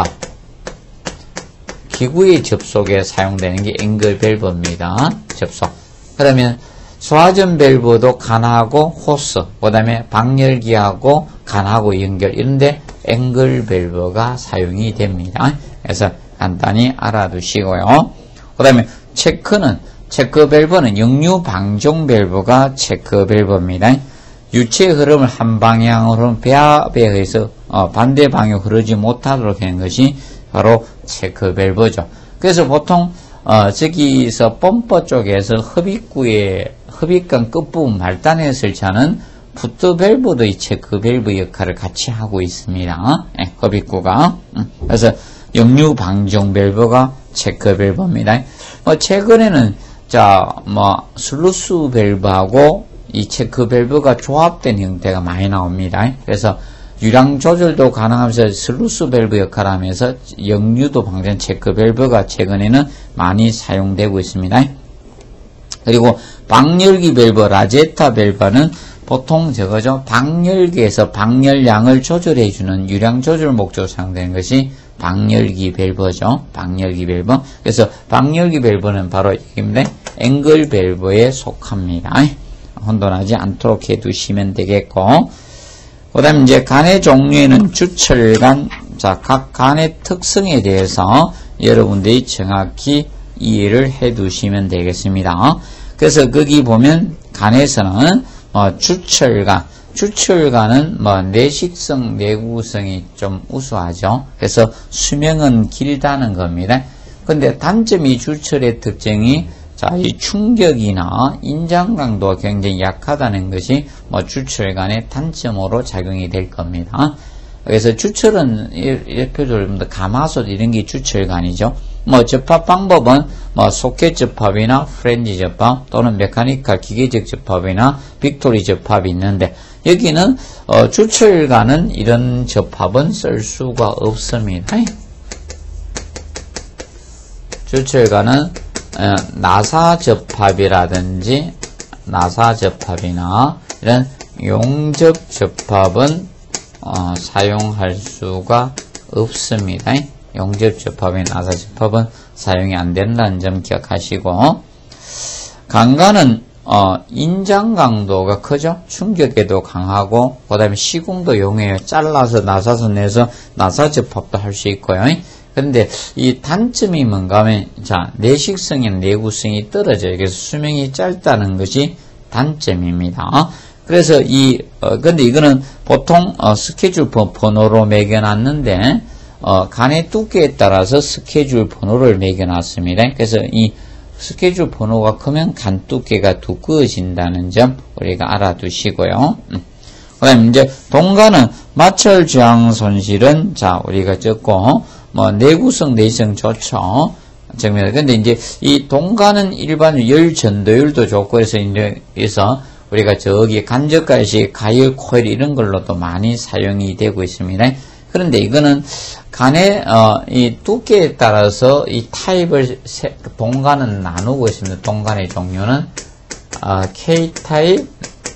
기구의 접속에 사용되는 게 앵글 밸브입니다. 접속. 그러면 소화전 밸브도 간하고 호스, 그 다음에 방열기하고 간하고 연결, 이런데 앵글 밸브가 사용이 됩니다. 그래서 간단히 알아두시고요. 그 다음에 체크는, 체크 밸브는 역류 방종 밸브가 체크 밸브입니다. 유체 흐름을 한 방향으로 배합에 의해서 어, 반대 방향 흐르지 못하도록 하는 것이 바로 체크 밸브죠. 그래서 보통 어, 저기서 펌퍼 쪽에서 흡입구에 흡입관 끝부분 말단에 설치하는 푸트 밸브도 이 체크 밸브 역할을 같이 하고 있습니다. 예, 흡입구가. 음, 그래서 역류 방종 밸브가 체크 밸브입니다. 뭐 최근에는 자, 뭐 슬루스 밸브하고 이 체크 밸브가 조합된 형태가 많이 나옵니다. 그래서 유량 조절도 가능하면서 슬루스 밸브 역할을 하면서 역류도 방지하는 체크 밸브가 최근에는 많이 사용되고 있습니다. 그리고 방열기 밸브, 라제타 밸브는 보통 저거죠. 방열기에서 방열량을 조절해주는 유량 조절 목적으로 사용되는 것이 방열기 밸브죠. 방열기 밸브. 그래서 방열기 밸브는 바로 여기입니다. 앵글 밸브에 속합니다. 혼돈하지 않도록 해두시면 되겠고, 그 다음 이제 간의 종류에는 주철간, 자, 각 간의 특성에 대해서 여러분들이 정확히 이해를 해 두시면 되겠습니다. 그래서 거기 보면 간에서는 뭐 주철간, 주철간은 뭐 내식성, 내구성이 좀 우수하죠. 그래서 수명은 길다는 겁니다. 근데 단점이 주철의 특징이 자, 이 충격이나 인장 강도가 굉장히 약하다는 것이 뭐 주철간의 단점으로 작용이 될 겁니다. 그래서 주철은 대표적으로 가마솥 이런 게 주철간이죠. 뭐 접합 방법은 뭐 소켓 접합이나 프렌지 접합 또는 메카니컬 기계적 접합이나 빅토리 접합이 있는데 여기는 어, 주철과는 이런 접합은 쓸 수가 없습니다. 주철과는 어, 나사 접합이라든지 나사 접합이나 이런 용접 접합은 어, 사용할 수가 없습니다. 용접 접합인 나사 접합은 사용이 안 된다는 점 기억하시고, 강간은 어, 인장 강도가 크죠. 충격에도 강하고 그 다음에 시공도 용해요. 잘라서 나사선 내서 나사 접합도 할 수 있고요. 근데 이 단점이 뭔가 하면 자 내식성이나 내구성이 떨어져요. 그래서 수명이 짧다는 것이 단점입니다. 그래서 이 어, 근데 이거는 보통 어, 스케줄 번호로 매겨놨는데 어, 간의 두께에 따라서 스케줄 번호를 매겨놨습니다. 그래서 이 스케줄 번호가 크면 간 두께가 두꺼워진다는 점 우리가 알아두시고요. 음. 그 다음에 이제 동간은 마찰 저항 손실은 자 우리가 적고 뭐 내구성 내성 좋죠. 정면 근데 이제 이 동간은 일반 열 전도율도 좋고 해서 이제 그래서 우리가 저기 간접가시 가열 코일 이런 걸로도 많이 사용이 되고 있습니다. 그런데 이거는 간의 어, 이 두께에 따라서 이 타입을 세, 동간은 나누고 있습니다. 동간의 종류는 어, K타입,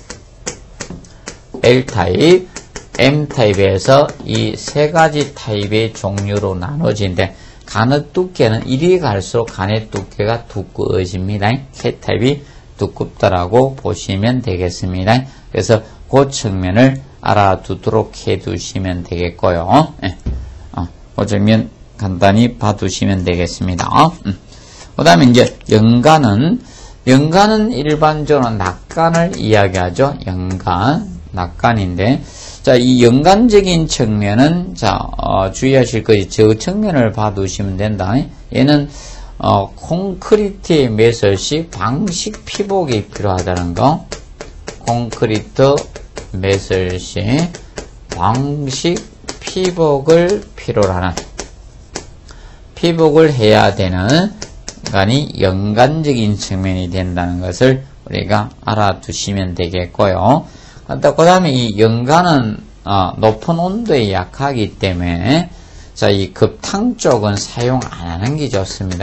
L타입, M타입에서 이 세 가지 타입의 종류로 나눠지는데 간의 두께는 이리 갈수록 간의 두께가 두꺼워집니다. K타입이 두껍다라고 보시면 되겠습니다. 그래서 그 측면을 알아두도록 해두시면 되겠고요. 예. 어, 그 측면 간단히 봐두시면 되겠습니다. 음. 그 다음에 이제 연간은 연간은 일반적으로 낙간을 이야기하죠. 연간, 낙간인데 자, 이 연간적인 측면은 자 어, 주의하실 것이 저 측면을 봐두시면 된다. 얘는 어, 콘크리트의 매설 시 방식 피복이 필요하다는 거. 콘크리트 매설 시 방식 피복을 필요로 하는 피복을 해야 되는 간이 연간적인 측면이 된다는 것을 우리가 알아두시면 되겠고요. 그 다음에 이 연간은 어, 높은 온도에 약하기 때문에 자, 이 급탕 쪽은 사용 안 하는 게 좋습니다.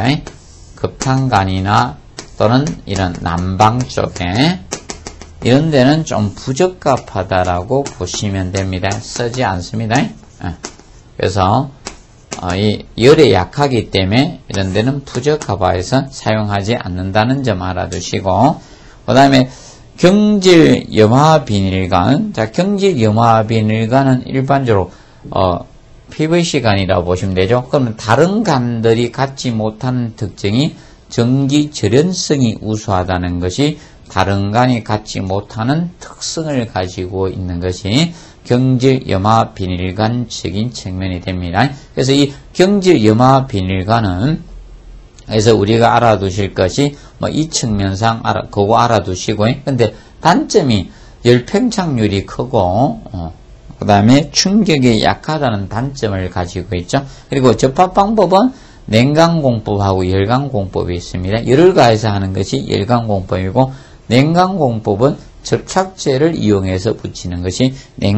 급탕간이나 또는 이런 난방 쪽에 이런 데는 좀 부적합하다라고 보시면 됩니다. 쓰지 않습니다. 그래서 이 열에 약하기 때문에 이런 데는 부적합해서 사용하지 않는다는 점 알아두시고, 그 다음에 경질 염화 비닐간. 자, 경질 염화 비닐간은 일반적으로 어, 피브이씨 간이라고 보시면 되죠. 그러면 다른 간들이 갖지 못하는 특징이 전기 절연성이 우수하다는 것이 다른 간이 갖지 못하는 특성을 가지고 있는 것이 경질 염화 비닐간적인 측면이 됩니다. 그래서 이 경질 염화 비닐간은 그래서 우리가 알아두실 것이 뭐 이 측면상 알아 그거 알아두시고, 근데 단점이 열 팽창률이 크고 어, 그 다음에 충격에 약하다는 단점을 가지고 있죠. 그리고 접합 방법은 냉각공법하고 열강공법이 있습니다. 열을 가해서 하는 것이 열강공법이고, 냉각공법은 접착제를 이용해서 붙이는 것이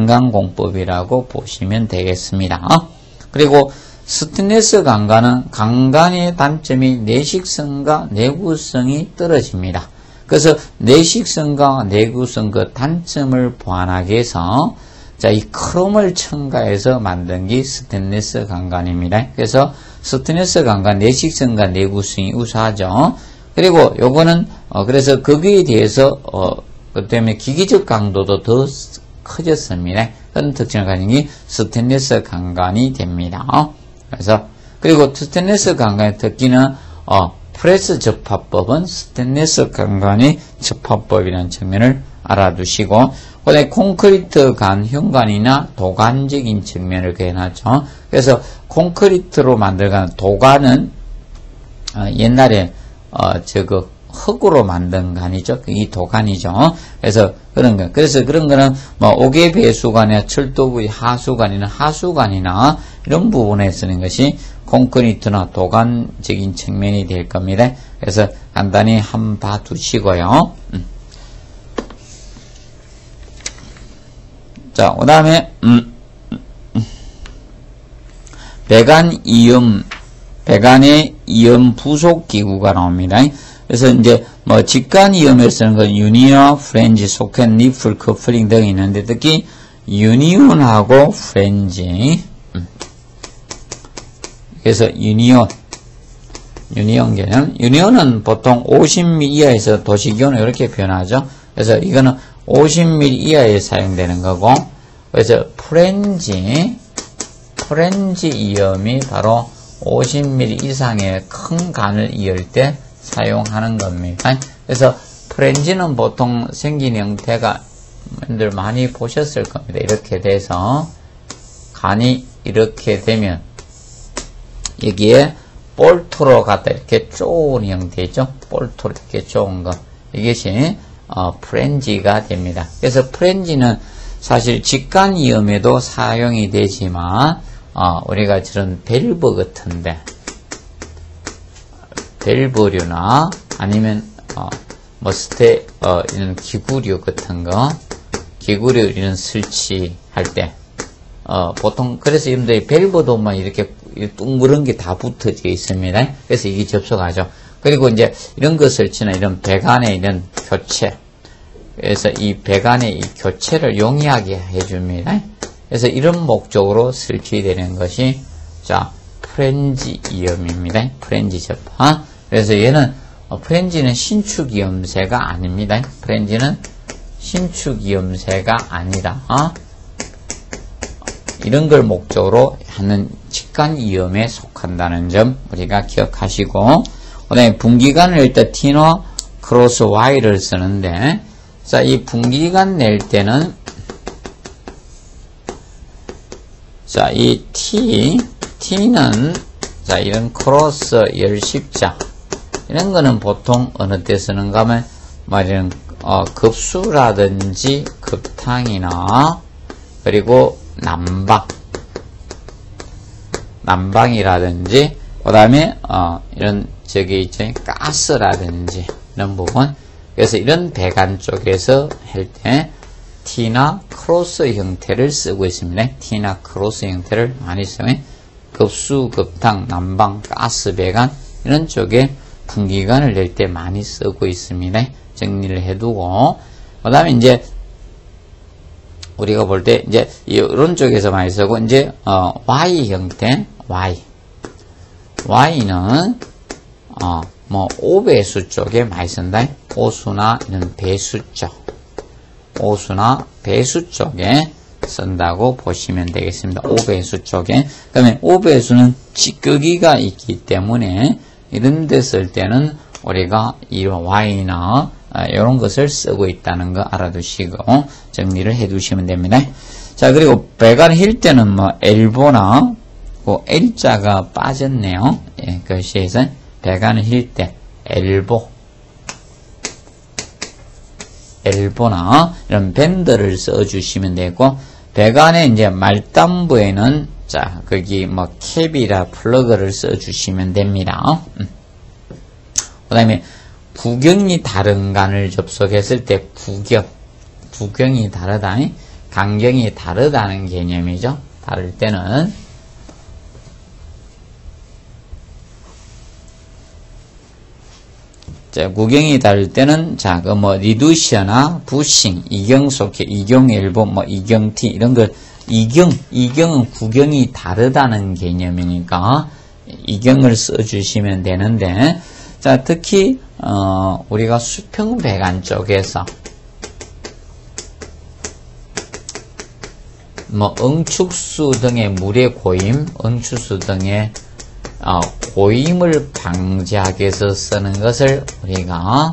냉각공법이라고 보시면 되겠습니다. 그리고 스테인리스 강간은 강간의 단점이 내식성과 내구성이 떨어집니다. 그래서 내식성과 내구성 그 단점을 보완하기 위해서 자, 이 크롬을 첨가해서 만든 게 스테인리스 강간입니다. 그래서 스테인리스 강간 내식성과 내구성이 우수하죠. 그리고 요거는 어, 그래서 거기에 대해서 어, 그 때문에 기계적 강도도 더 커졌습니다. 그런 특징을 가진 게 스테인리스 강간이 됩니다. 그래서 그리고 스테인리스 강간의 특기는 어, 프레스 접합법은 스테인리스 강간의 접합법이라는 측면을 알아두시고, 그다음에 콘크리트 간, 현관이나 도관적인 측면을 개놨죠. 그래서 콘크리트로 만들어간 도관은 어, 옛날에 어, 저거 흙으로 만든 간이죠. 이 도관이죠. 그래서 그런 거. 그래서 그런 거는 뭐 옥외 배수관이나 철도부의 하수관이나 하수관이나 이런 부분에 쓰는 것이 콘크리트나 도관적인 측면이 될 겁니다. 그래서 간단히 한번 봐두시고요. 음. 자, 그 다음에 음, 음. 배관이음, 배관의 이음 부속 기구가 나옵니다. 그래서 이제 뭐 직관이음을 쓰는 건 유니어, 프렌지, 소켓, 니플, 커플링 등이 있는데 특히 유니온하고 프렌지. 음. 그래서 유니온, 유니온 개념. 유니온은 보통 오십 밀리미터 이하에서 도시기온을 이렇게 표현하죠. 그래서 이거는 오십 밀리미터 이하에 사용되는 거고, 그래서 프렌지, 프렌지 이음이 바로 오십 밀리미터 이상의 큰 관을 이을 때 사용하는 겁니다. 그래서 프렌지는 보통 생긴 형태가 여러분들 많이 보셨을 겁니다. 이렇게 돼서 관이 이렇게 되면 여기에 볼트로 갖다 이렇게 쪼은 형태죠. 볼트로 이렇게 쪼은 거. 이것이 어, 프렌지가 됩니다. 그래서 프렌지는 사실 직관이음에도 사용이 되지만 어, 우리가 저런 밸브 같은데 밸브류나 아니면 어, 뭐 스테 어, 이런 기구류 같은 거 기구류 이런 설치할 때 어, 보통 그래서 여러분들이 밸브도 막 이렇게 둥그런 게 다 붙어져 있습니다. 그래서 이게 접속하죠. 그리고 이제 이런 거 설치나 이런 배관의 이런 교체, 그래서 이 배관의 이 교체를 용이하게 해줍니다. 그래서 이런 목적으로 설치되는 것이 자 프렌지 이음입니다. 프렌지 접합. 그래서 얘는 어, 프렌지는 신축이음새가 아닙니다. 프렌지는 신축이음새가 아니라 어? 이런 걸 목적으로 하는 직관이음에 속한다는 점 우리가 기억하시고, 그 다음에 분기관을 낼 때 T나 크로스 Y를 쓰는데, 자, 이 분기관 낼 때는 자, 이 T, T는 자, 이런 크로스 열십자 이런 거는 보통 어느 때 쓰는가 하면 뭐 이런 어, 급수라든지 급탕이나 그리고 난방 난방이라든지 그 다음에 어, 이런 저기 있죠 가스라든지 이런 부분. 그래서 이런 배관 쪽에서 할 때 T나 크로스 형태를 쓰고 있습니다. T나 크로스 형태를 많이 쓰면 급수, 급탕, 난방, 가스 배관 이런 쪽에 분기관을 낼 때 많이 쓰고 있습니다. 정리를 해두고, 그 다음에 이제 우리가 볼 때 이제 이런 쪽에서 많이 쓰고 이제 어, Y 형태, Y, Y는 어, 뭐 오배수 쪽에 많이 쓴다. 오수나 이런 배수 쪽, 오수나 배수 쪽에 쓴다고 보시면 되겠습니다. 오배수 쪽에. 그러면 오배수는 찌끄기가 있기 때문에 이런 데 쓸 때는 우리가 이 Y나 아, 이런 것을 쓰고 있다는 거 알아두시고 정리를 해 두시면 됩니다. 자, 그리고 배관 힐 때는 뭐 엘보나 그 L자가 빠졌네요. 예, 글씨에서 배관을 힐 때 엘보 엘보나 이런 밴드를 써 주시면 되고, 배관의 이제 말단부에는 자, 거기 뭐 캡이라 플러그를 써 주시면 됩니다. 음. 그 다음에 부경이 다른 관을 접속했을 때 부경, 부경이 다르다, 간경이 다르다는 개념이죠. 다를 때는 자, 구경이 다를 때는 자, 그 뭐 리두시아나 부싱, 이경소켓, 이경엘보, 뭐 이경티 이런 걸 이경, 이경은 구경이 다르다는 개념이니까 이경을 써주시면 되는데, 자, 특히 어, 우리가 수평 배관 쪽에서 뭐 응축수 등의 물의 고임, 응축수 등의 어, 고임을 방지하기 위해서 쓰는 것을 우리가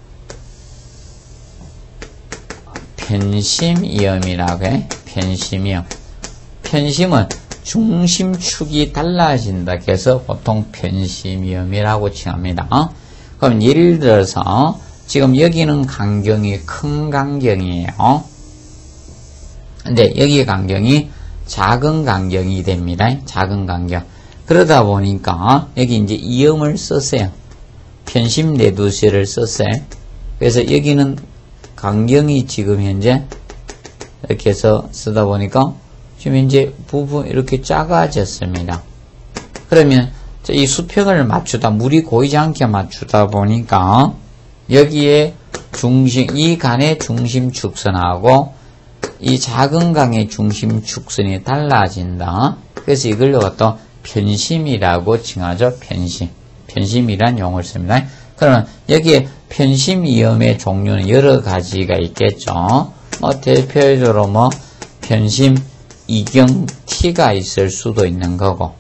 편심이음이라고 해. 편심이음. 편심은 중심축이 달라진다 해서 보통 편심이음이라고 칭합니다. 그럼 예를 들어서 지금 여기는 간경이 큰 간경이에요. 근데 여기 간경이 작은 간경이 됩니다. 작은 간경. 그러다 보니까 여기 이제 이음을 썼어요. 편심 내두시를 썼어요. 그래서 여기는 강경이 지금 현재 이렇게 해서 쓰다 보니까 지금 현재 부분 이렇게 작아졌습니다. 그러면 이 수평을 맞추다, 물이 고이지 않게 맞추다 보니까 여기에 중심, 이 간의 중심 축선하고 이 작은 강의 중심 축선이 달라진다. 그래서 이걸 갖다 편심이라고 칭하죠. 편심. 편심이란 용어를 씁니다. 그러면 여기에 편심 이음의 종류는 여러 가지가 있겠죠. 뭐 대표적으로 뭐 편심 이경 T가 있을 수도 있는 거고,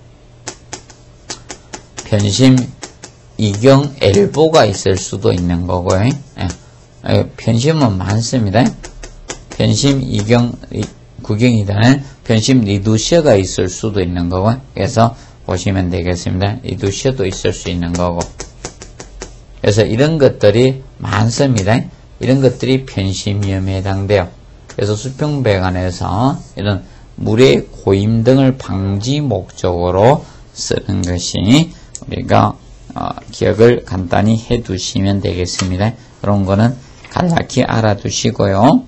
편심 이경 엘보가 있을 수도 있는 거고요. 예. 편심은 많습니다. 편심 이경 구경이다는 편심 리두셔가 있을 수도 있는 거고, 그래서 보시면 되겠습니다. 리두셔도 있을 수 있는 거고, 그래서 이런 것들이 많습니다. 이런 것들이 편심위험에 해당돼요. 그래서 수평배관에서 이런 물의 고임 등을 방지 목적으로 쓰는 것이 우리가 어, 기억을 간단히 해 두시면 되겠습니다. 그런 거는 간략히 알아두시고요.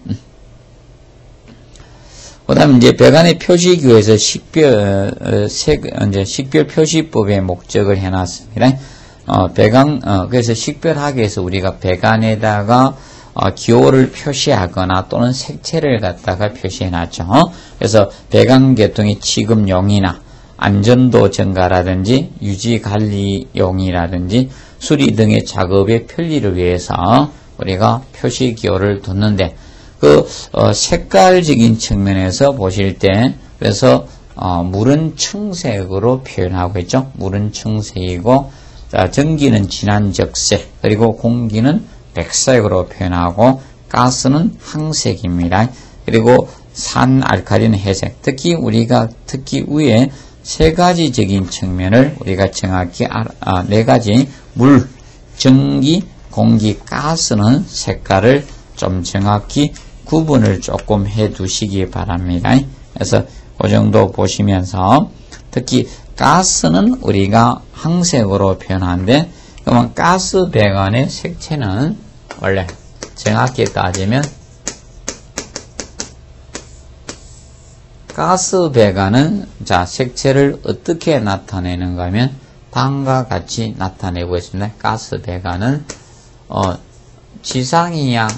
그 다음 이제 배관의 표시규에서 식별, 어, 색, 이제 식별 표시법의 목적을 해놨습니다. 어, 배관, 어, 그래서 식별하기 위해서 우리가 배관에다가 어, 기호를 표시하거나 또는 색채를 갖다가 표시해놨죠. 그래서 배관 계통의 취급용이나 안전도 증가라든지 유지관리용이라든지 수리 등의 작업의 편리를 위해서 우리가 표시 기호를 뒀는데, 그 어, 색깔적인 측면에서 보실 때 그래서 어, 물은 청색으로 표현하고 있죠. 물은 청색이고, 자, 전기는 진한 적색, 그리고 공기는 백색으로 표현하고, 가스는 항색입니다. 그리고 산 알칼리는 회색. 특히 우리가 특히 위에 세 가지적인 측면을 우리가 정확히 알아, 아, 네 가지 물, 전기, 공기, 가스는 색깔을 좀 정확히 구분을 조금 해 두시기 바랍니다. 그래서 그 정도 보시면서 특히 가스는 우리가 항색으로 표현하는데, 그러면 가스 배관의 색채는 원래 정확히 따지면 가스 배관은 자 색채를 어떻게 나타내는가 하면 다음과 같이 나타내고 있습니다. 가스 배관은 어, 지상이냐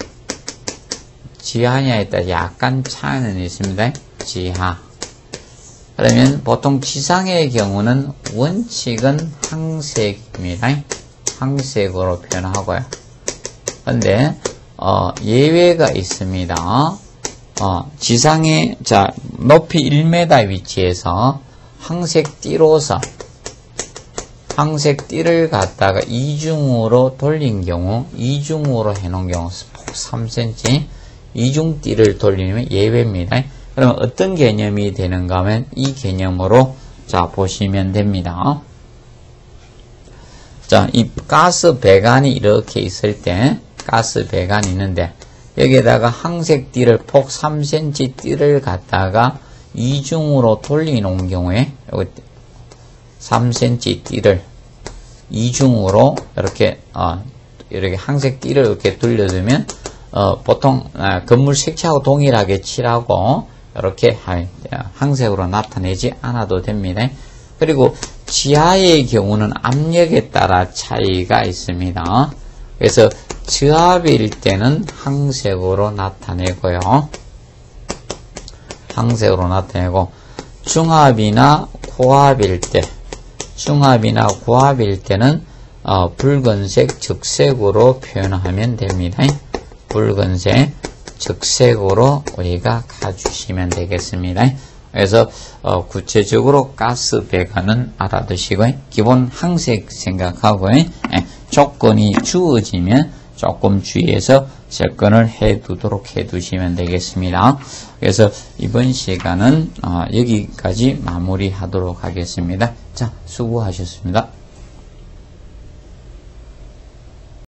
지하냐에 따라 약간 차이는 있습니다. 지하. 그러면 보통 지상의 경우는 원칙은 항색입니다. 항색으로 표현하고요. 근데 어, 예외가 있습니다. 어, 지상의 자 높이 일 미터 위치에서 항색 띠로서 항색 띠를 갖다가 이중으로 돌린 경우, 이중으로 해놓은 경우 폭 삼 센티미터 이중 띠를 돌리면 예외입니다. 그러면 어떤 개념이 되는가 하면 이 개념으로 자 보시면 됩니다. 자, 이 가스 배관이 이렇게 있을 때 가스 배관이 있는데 여기에다가 항색 띠를 폭 삼 센티미터 띠를 갖다가 이중으로 돌려놓은 경우에 여기 삼 센티미터 띠를 이중으로 이렇게 어, 이렇게 항색 띠를 이렇게 돌려두면 어, 보통 어, 건물 색채하고 동일하게 칠하고 이렇게 항색으로 나타내지 않아도 됩니다. 그리고 지하의 경우는 압력에 따라 차이가 있습니다. 그래서 저압일 때는 항색으로 나타내고요. 항색으로 나타내고 중압이나 고압일 때 중압이나 고압일 때는 어, 붉은색 적색으로 표현하면 됩니다. 붉은색 적색으로 우리가 가주시면 되겠습니다. 그래서 어, 구체적으로 가스 배관은 알아두시고요. 기본 항색 생각하고 예, 조건이 주어지면 조금 주의해서 접근을 해 두도록 해 두시면 되겠습니다. 그래서 이번 시간은 어, 여기까지 마무리하도록 하겠습니다. 자, 수고하셨습니다.